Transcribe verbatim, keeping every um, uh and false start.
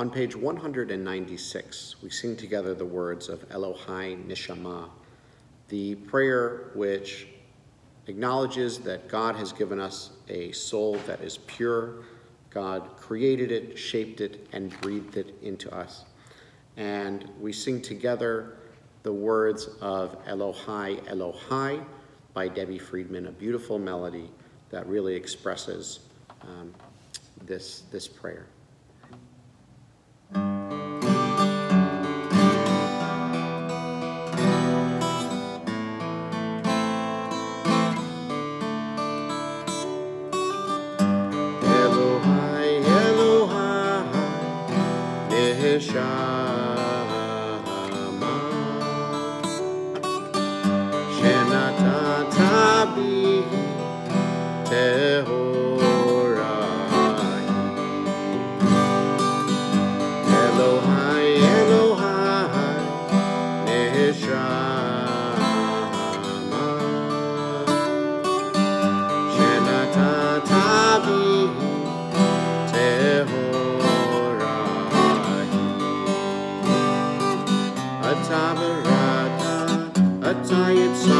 On page one hundred ninety-six, we sing together the words of Elohai Neshama, the prayer which acknowledges that God has given us a soul that is pure. God created it, shaped it, and breathed it into us. And we sing together the words of Elohai Elohai by Debbie Friedman, a beautiful melody that really expresses um, this, this prayer. It's